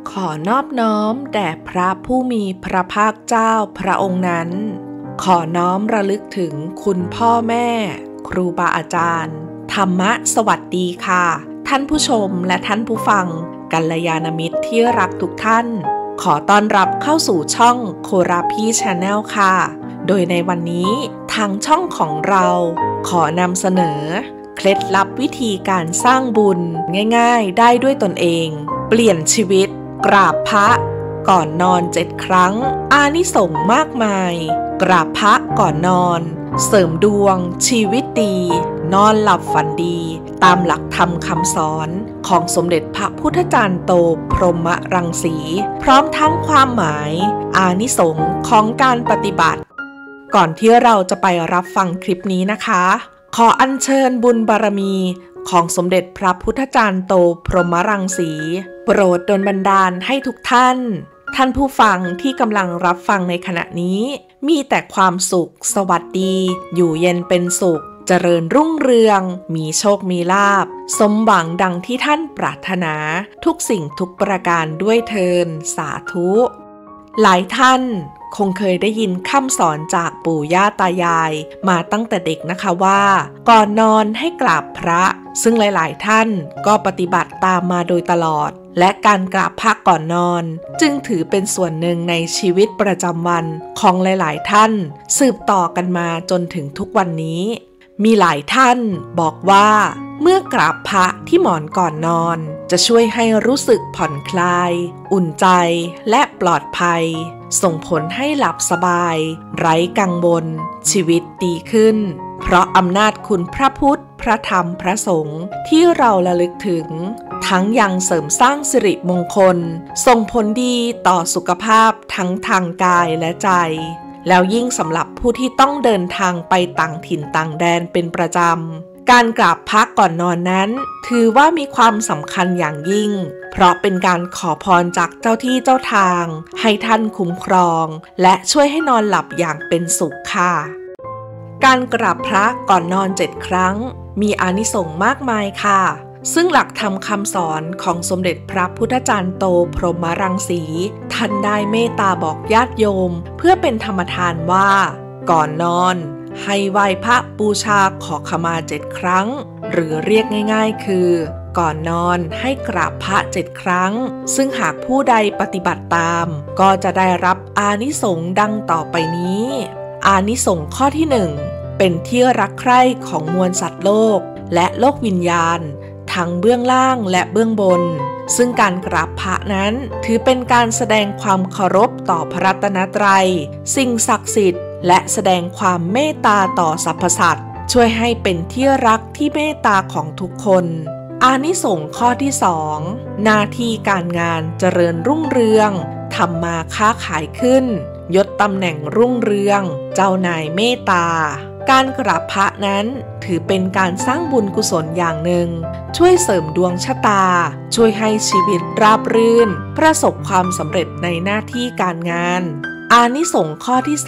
ขอนอบน้อมแด่พระผู้มีพระภาคเจ้าพระองค์นั้นขอน้อมระลึกถึงคุณพ่อแม่ครูบาอาจารย์ธรรมะสวัสดีค่ะท่านผู้ชมและท่านผู้ฟังกัลยาณมิตรที่รักทุกท่านขอต้อนรับเข้าสู่ช่องโคราพีชาแนลค่ะโดยในวันนี้ทางช่องของเราขอนำเสนอเคล็ดลับวิธีการสร้างบุญง่ายๆได้ด้วยตนเองเปลี่ยนชีวิตกราบพระก่อนนอน7 ครั้งอานิสงส์มากมายกราบพระก่อนนอนเสริมดวงชีวิตดีนอนหลับฝันดีตามหลักธรรมคำสอนของสมเด็จพระพุทธจารย์โตพรหมรังสีพร้อมทั้งความหมายอานิสงส์ของการปฏิบัติก่อนที่เราจะไปรับฟังคลิปนี้นะคะขออัญเชิญบุญบารมีของสมเด็จพระพุทธจารย์โตพรหมรังสีโปรดดลบันดาลให้ทุกท่านผู้ฟังที่กำลังรับฟังในขณะนี้มีแต่ความสุขสวัสดีอยู่เย็นเป็นสุขเจริญรุ่งเรืองมีโชคมีลาภสมหวังดังที่ท่านปรารถนาทุกสิ่งทุกประการด้วยเทินสาธุหลายท่านคงเคยได้ยินคำสอนจากปู่ย่าตายายมาตั้งแต่เด็กนะคะว่าก่อนนอนให้กราบพระซึ่งหลายๆท่านก็ปฏิบัติตามมาโดยตลอดและการกราบพระก่อนนอนจึงถือเป็นส่วนหนึ่งในชีวิตประจำวันของหลายๆท่านสืบต่อกันมาจนถึงทุกวันนี้มีหลายท่านบอกว่าเมื่อกราบพระที่หมอนก่อนนอนจะช่วยให้รู้สึกผ่อนคลายอุ่นใจและปลอดภัยส่งผลให้หลับสบายไร้กังวลชีวิตดีขึ้นเพราะอำนาจคุณพระพุทธพระธรรมพระสงฆ์ที่เราระลึกถึงทั้งยังเสริมสร้างสิริมงคลส่งผลดีต่อสุขภาพทั้งทางกายและใจแล้วยิ่งสำหรับผู้ที่ต้องเดินทางไปต่างถิ่นต่างแดนเป็นประจำการกราบพระก่อนนอนนั้นถือว่ามีความสำคัญอย่างยิ่งเพราะเป็นการขอพรจากเจ้าที่เจ้าทางให้ท่านคุ้มครองและช่วยให้นอนหลับอย่างเป็นสุขค่ะการกราบพระก่อนนอน7 ครั้งมีอานิสงส์มากมายค่ะซึ่งหลักธรรมคำสอนของสมเด็จพระพุทธจารย์โตพรหมรังสีท่านได้เมตตาบอกญาติโยมเพื่อเป็นธรรมทานว่าก่อนนอนให้ไหว้พระบูชาขอขมา7 ครั้งหรือเรียกง่ายๆคือก่อนนอนให้กราบพระ7 ครั้งซึ่งหากผู้ใดปฏิบัติตามก็จะได้รับอานิสงส์ดังต่อไปนี้อานิสงส์ข้อที่1เป็นที่รักใคร่ของมวลสัตว์โลกและโลกวิญญาณทั้งเบื้องล่างและเบื้องบนซึ่งการกราบพระนั้นถือเป็นการแสดงความเคารพต่อพระรัตนตรัยสิ่งศักดิ์สิทธิ์และแสดงความเมตตาต่อสรรพสัตว์ช่วยให้เป็นที่รักที่เมตตาของทุกคนอานิสงส์ข้อที่2หน้าที่การงานเจริญรุ่งเรืองทำมาค้าขายขึ้นยศตำแหน่งรุ่งเรืองเจ้านายเมตตาการกราบพระนั้นถือเป็นการสร้างบุญกุศลอย่างหนึ่งช่วยเสริมดวงชะตาช่วยให้ชีวิตราบรื่นประสบความสำเร็จในหน้าที่การงานอานิสงส์ข้อที่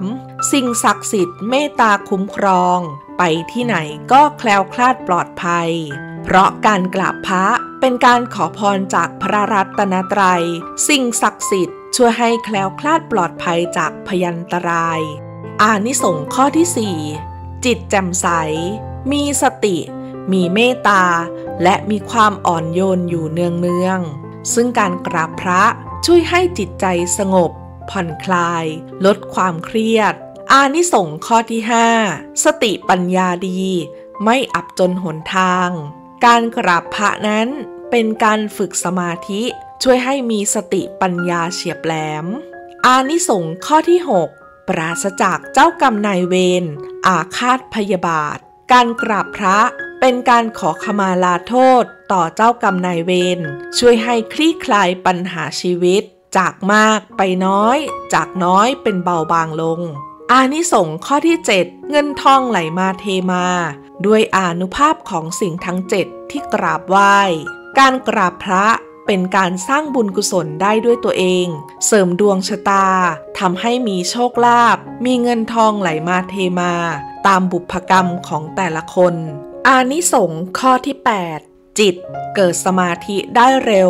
3สิ่งศักดิ์สิทธิ์เมตตาคุ้มครองไปที่ไหนก็แคล้วคลาดปลอดภัยเพราะการกราบพระเป็นการขอพรจากพระรัตนตรัยสิ่งศักดิ์สิทธิ์ช่วยให้แคล้วคลาดปลอดภัยจากพยันตรายอานิสงส์ข้อที่4จิตแจ่มใสมีสติมีเมตตาและมีความอ่อนโยนอยู่เนืองๆซึ่งการกราบพระช่วยให้จิตใจสงบผ่อนคลายลดความเครียดอานิสงส์ข้อที่5สติปัญญาดีไม่อับจนหนทางการกราบพระนั้นเป็นการฝึกสมาธิช่วยให้มีสติปัญญาเฉียบแหลมอานิสงส์ข้อที่6ปราศจากเจ้ากรรมนายเวรอาฆาตพยาบาทการกราบพระเป็นการขอขมาลาโทษต่อเจ้ากรรมนายเวรช่วยให้คลี่คลายปัญหาชีวิตจากมากไปน้อยจากน้อยเป็นเบาบางลงอานิสงส์ข้อที่7เงินทองไหลมาเทมาด้วยอานุภาพของสิ่งทั้ง7ที่กราบไหว้การกราบพระเป็นการสร้างบุญกุศลได้ด้วยตัวเองเสริมดวงชะตาทำให้มีโชคลาภมีเงินทองไหลมาเทมาตามบุพกรรมของแต่ละคนอานิสงส์ข้อที่8จิตเกิดสมาธิได้เร็ว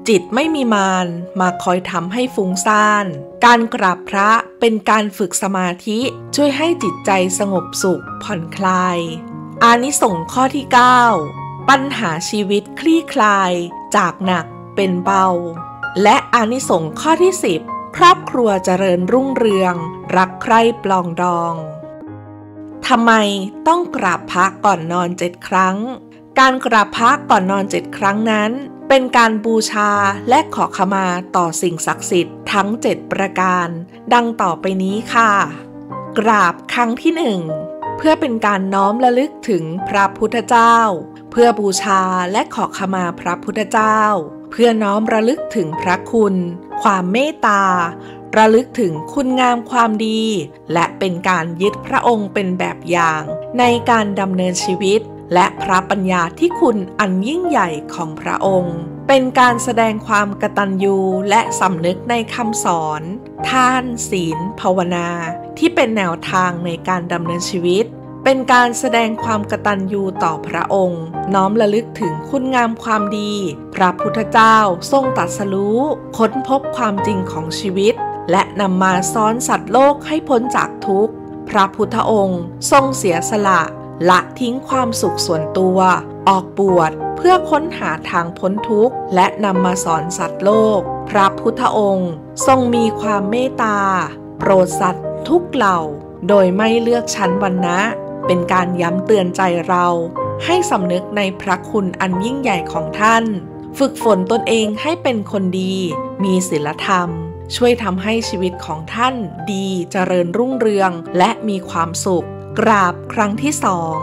จิตไม่มีมารมาคอยทำให้ฟุ้งซ่านการกราบพระเป็นการฝึกสมาธิช่วยให้จิตใจสงบสุขผ่อนคลายอานิสงส์ข้อที่ 9 ปัญหาชีวิตคลี่คลายจากหนักเป็นเบาและอานิสงส์ข้อที่ 10 ครอบครัวเจริญรุ่งเรืองรักใคร่ปลองดองทำไมต้องกราบพระก่อนนอน7 ครั้งการกราบพระก่อนนอน7 ครั้งนั้นเป็นการบูชาและขอขมาต่อสิ่งศักดิ์สิทธิ์ทั้ง7 ประการดังต่อไปนี้ค่ะกราบครั้งที่ 1เพื่อเป็นการน้อมระลึกถึงพระพุทธเจ้าเพื่อบูชาและขอขมาพระพุทธเจ้าเพื่อน้อมระลึกถึงพระคุณความเมตตาระลึกถึงคุณงามความดีและเป็นการยึดพระองค์เป็นแบบอย่างในการดำเนินชีวิตและพระปัญญาที่คุณอันยิ่งใหญ่ของพระองค์เป็นการแสดงความกตัญญูและสำนึกในคำสอนทานศีลภาวนาที่เป็นแนวทางในการดำเนินชีวิตเป็นการแสดงความกตัญญูต่อพระองค์น้อมระลึกถึงคุณงามความดีพระพุทธเจ้าทรงตรัสรู้ค้นพบความจริงของชีวิตและนำมาสอนสัตว์โลกให้พ้นจากทุกข์พระพุทธองค์ทรงเสียสละละทิ้งความสุขส่วนตัวออกบวชเพื่อค้นหาทางพ้นทุกข์และนำมาสอนสัตว์โลกพระพุทธองค์ทรงมีความเมตตาโปรดสัตว์ทุกเหล่าโดยไม่เลือกชั้นวรรณะเป็นการย้ำเตือนใจเราให้สำนึกในพระคุณอันยิ่งใหญ่ของท่านฝึกฝนตนเองให้เป็นคนดีมีศีลธรรมช่วยทำให้ชีวิตของท่านดีเจริญรุ่งเรืองและมีความสุขกราบครั้งที่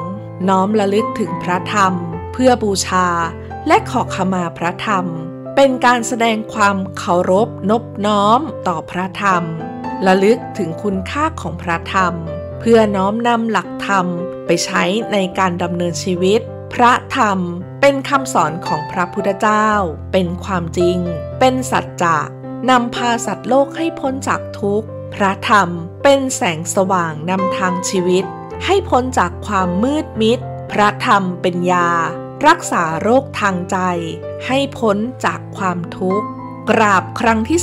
2น้อมระลึกถึงพระธรรมเพื่อบูชาและขอขมาพระธรรมเป็นการแสดงความเคารพนอบน้อมต่อพระธรรมระลึกถึงคุณค่าของพระธรรมเพื่อน้อมนำหลักธรรมไปใช้ในการดำเนินชีวิตพระธรรมเป็นคำสอนของพระพุทธเจ้าเป็นความจริงเป็นสัจจะนำพาสัตว์โลกให้พ้นจากทุกข์พระธรรมเป็นแสงสว่างนำทางชีวิตให้พ้นจากความมืดมิดพระธรรมเป็นยารักษาโรคทางใจให้พ้นจากความทุกข์กราบครั้งที่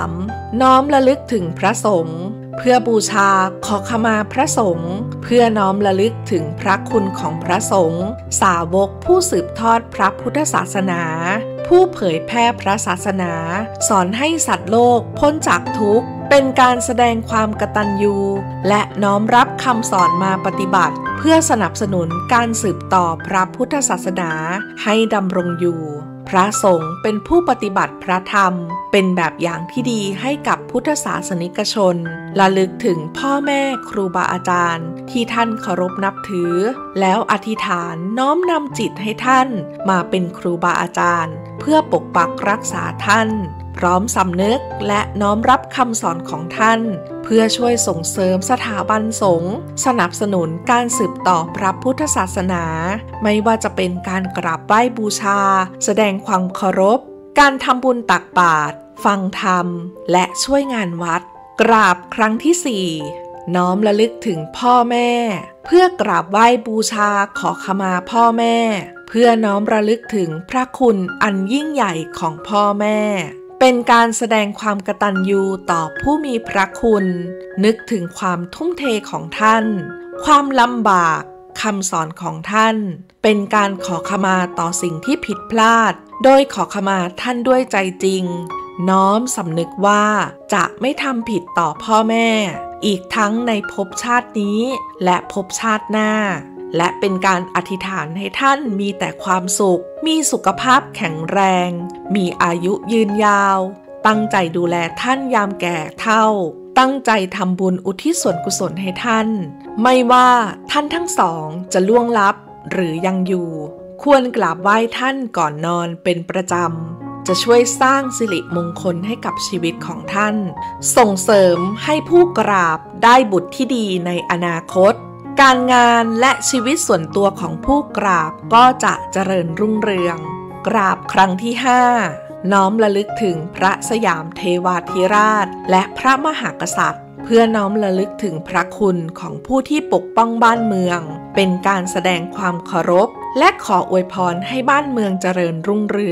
3น้อมระลึกถึงพระสงฆ์เพื่อบูชาขอขมาพระสงฆ์เพื่อน้อมระลึกถึงพระคุณของพระสงฆ์สาวกผู้สืบทอดพระพุทธศาสนาผู้เผยแพร่พระศาสนาสอนให้สัตว์โลกพ้นจากทุกข์เป็นการแสดงความกตัญญูและน้อมรับคำสอนมาปฏิบัติเพื่อสนับสนุนการสืบต่อพระพุทธศาสนาให้ดำรงอยู่พระสงฆ์เป็นผู้ปฏิบัติพระธรรมเป็นแบบอย่างที่ดีให้กับพุทธศาสนิกชนระลึกถึงพ่อแม่ครูบาอาจารย์ที่ท่านเคารพนับถือแล้วอธิษฐานน้อมนำจิตให้ท่านมาเป็นครูบาอาจารย์เพื่อปกปักรักษาท่านพร้อมสำนึกและน้อมรับคำสอนของท่านเพื่อช่วยส่งเสริมสถาบันสงฆ์สนับสนุนการสืบต่อพระพุทธศาสนาไม่ว่าจะเป็นการกราบไหว้บูชาแสดงความเคารพการทำบุญตักบาตรฟังธรรมและช่วยงานวัดกราบครั้งที่ 4น้อมระลึกถึงพ่อแม่เพื่อกราบไหว้บูชาขอขมาพ่อแม่เพื่อน้อมระลึกถึงพระคุณอันยิ่งใหญ่ของพ่อแม่เป็นการแสดงความกตัญญูต่อผู้มีพระคุณนึกถึงความทุ่มเทของท่านความลำบากคำสอนของท่านเป็นการขอขมาต่อสิ่งที่ผิดพลาดโดยขอขมาท่านด้วยใจจริงน้อมสำนึกว่าจะไม่ทำผิดต่อพ่อแม่อีกทั้งในภพชาตินี้และภพชาติหน้าและเป็นการอธิษฐานให้ท่านมีแต่ความสุขมีสุขภาพแข็งแรงมีอายุยืนยาวตั้งใจดูแลท่านยามแก่เฒ่าตั้งใจทำบุญอุทิศส่วนกุศลให้ท่านไม่ว่าท่านทั้งสองจะล่วงลับหรือยังอยู่ควรกราบไหว้ท่านก่อนนอนเป็นประจำจะช่วยสร้างสิริมงคลให้กับชีวิตของท่านส่งเสริมให้ผู้กราบได้บุตรที่ดีในอนาคตการงานและชีวิตส่วนตัวของผู้กราบก็จะเจริญรุ่งเรืองกราบครั้งที่ 5น้อมระลึกถึงพระสยามเทวาธิราชและพระมหากษัตริย์เพื่อน้อมระลึกถึงพระคุณของผู้ที่ปกป้องบ้านเมืองเป็นการแสดงความเคารพและขออวยพรให้บ้านเมืองเจริญรุ่งเรือง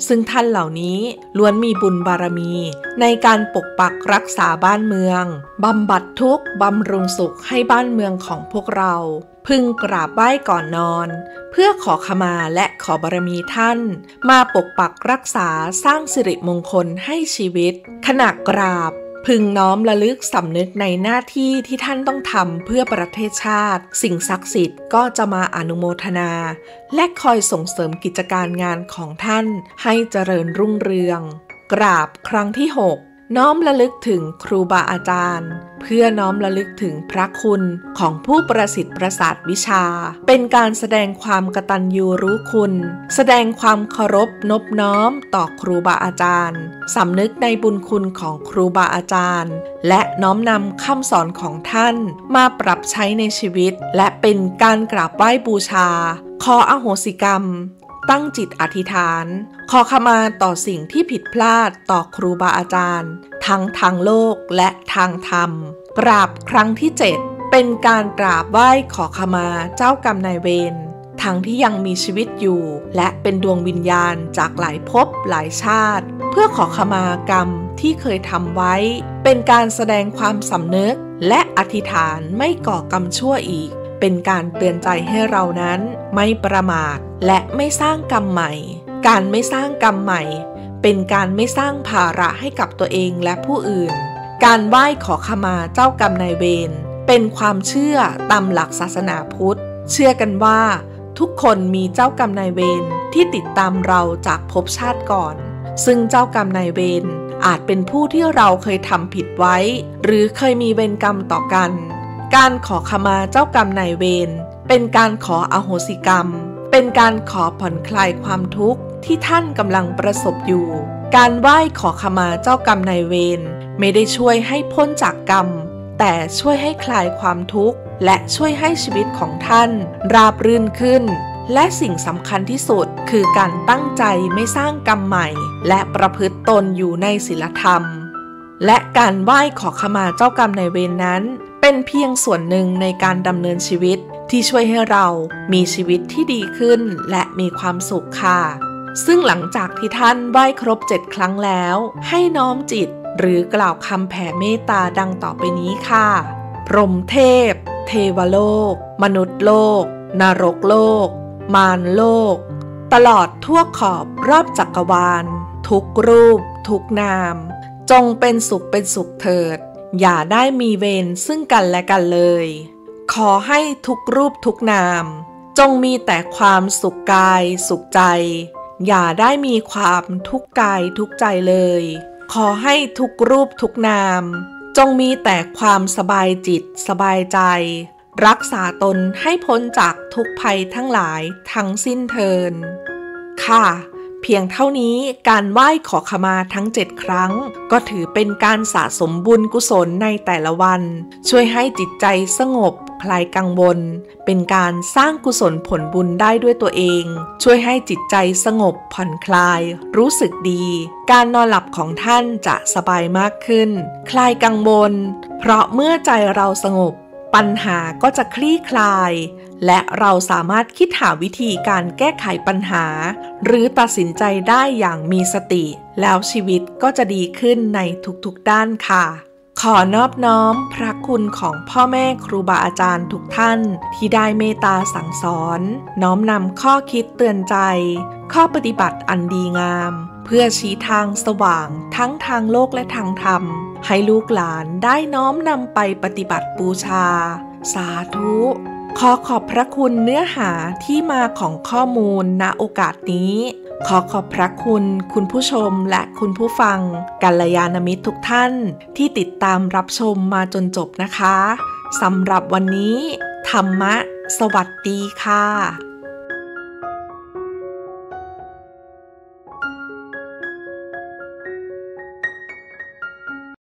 ซึ่งท่านเหล่านี้ล้วนมีบุญบารมีในการปกปักรักษาบ้านเมืองบำบัดทุกข์บำรุงสุขให้บ้านเมืองของพวกเราพึงกราบไหว้ก่อนนอนเพื่อขอขมาและขอบารมีท่านมาปกปักรักษาสร้างสิริมงคลให้ชีวิตขณะกราบพึงน้อมระลึกสำนึกในหน้าที่ที่ท่านต้องทำเพื่อประเทศชาติสิ่งศักดิ์สิทธิ์ก็จะมาอนุโมทนาและคอยส่งเสริมกิจการงานของท่านให้เจริญรุ่งเรืองกราบครั้งที่ 6น้อมระลึกถึงครูบาอาจารย์เพื่อน้อมระลึกถึงพระคุณของผู้ประสิทธิ์ประสาทวิชาเป็นการแสดงความกตัญญูรู้คุณแสดงความเคารพนอบน้อมต่อครูบาอาจารย์สำนึกในบุญคุณของครูบาอาจารย์และน้อมนำคำสอนของท่านมาปรับใช้ในชีวิตและเป็นการกราบไหว้บูชาขออโหสิกรรมตั้งจิตอธิษฐานขอขมาต่อสิ่งที่ผิดพลาดต่อครูบาอาจารย์ทั้งทางโลกและทางธรรมกราบครั้งที่ 7เป็นการกราบไหว้ขอขมาเจ้ากรรมนายเวรทั้งที่ยังมีชีวิตอยู่และเป็นดวงวิญญาณจากหลายภพหลายชาติเพื่อขอขมากรรมที่เคยทำไว้เป็นการแสดงความสำนึกและอธิษฐานไม่ก่อกรรมชั่วอีกเป็นการเตือนใจให้เรานั้นไม่ประมาทและไม่สร้างกรรมใหม่การไม่สร้างกรรมใหม่เป็นการไม่สร้างภาระให้กับตัวเองและผู้อื่นการไหว้ขอขมาเจ้ากรรมนายเวรเป็นความเชื่อตามหลักศาสนาพุทธเชื่อกันว่าทุกคนมีเจ้ากรรมนายเวรที่ติดตามเราจากภพชาติก่อนซึ่งเจ้ากรรมนายเวรอาจเป็นผู้ที่เราเคยทำผิดไว้หรือเคยมีเวรกรรมต่อกันการขอขมาเจ้ากรรมนายเวรเป็นการขออโหสิกรรมเป็นการขอผ่อนคลายความทุกข์ที่ท่านกำลังประสบอยู่การไหว้ขอขมาเจ้ากรรมนายเวรไม่ได้ช่วยให้พ้นจากกรรมแต่ช่วยให้คลายความทุกข์และช่วยให้ชีวิตของท่านราบรื่นขึ้นและสิ่งสำคัญที่สุดคือการตั้งใจไม่สร้างกรรมใหม่และประพฤติตนอยู่ในศีลธรรมและการไหว้ขอขมาเจ้ากรรมนายเวรนั้นเป็นเพียงส่วนหนึ่งในการดำเนินชีวิตที่ช่วยให้เรามีชีวิตที่ดีขึ้นและมีความสุขค่ะซึ่งหลังจากที่ท่านไหว้ครบ7 ครั้งแล้วให้น้อมจิตหรือกล่าวคำแผ่เมตตาดังต่อไปนี้ค่ะพรหมเทพเทวโลกมนุษย์โลกนรกโลกมารโลกตลอดทั่วขอบรอบจักรวาลทุกรูปทุกนามจงเป็นสุขเถิดอย่าได้มีเวรซึ่งกันและกันเลยขอให้ทุกรูปทุกนามจงมีแต่ความสุขกายสุขใจอย่าได้มีความทุกข์กายทุกข์ใจเลยขอให้ทุกรูปทุกนามจงมีแต่ความสบายจิตสบายใจรักษาตนให้พ้นจากทุกภัยทั้งหลายทั้งสิ้นเทินค่ะเพียงเท่านี้การไหว้ขอขมาทั้ง7 ครั้งก็ถือเป็นการสะสมบุญกุศลในแต่ละวันช่วยให้จิตใจสงบคลายกังวลเป็นการสร้างกุศลผลบุญได้ด้วยตัวเองช่วยให้จิตใจสงบผ่อนคลายรู้สึกดีการนอนหลับของท่านจะสบายมากขึ้นคลายกังวลเพราะเมื่อใจเราสงบปัญหาก็จะคลี่คลายและเราสามารถคิดหาวิธีการแก้ไขปัญหาหรือตัดสินใจได้อย่างมีสติแล้วชีวิตก็จะดีขึ้นในทุกๆด้านค่ะขอนอบน้อมพระคุณของพ่อแม่ครูบาอาจารย์ทุกท่านที่ได้เมตตาสั่งสอนน้อมนำข้อคิดเตือนใจข้อปฏิบัติอันดีงามเพื่อชี้ทางสว่างทั้งทางโลกและทางธรรมให้ลูกหลานได้น้อมนำไปปฏิบัติบูชาสาธุขอขอบพระคุณเนื้อหาที่มาของข้อมูลณโอกาสนี้ขอขอบพระคุณคุณผู้ชมและคุณผู้ฟังกัลยาณมิตรทุกท่านที่ติดตามรับชมมาจนจบนะคะสำหรับวันนี้ธรรมะสวัสดีค่ะ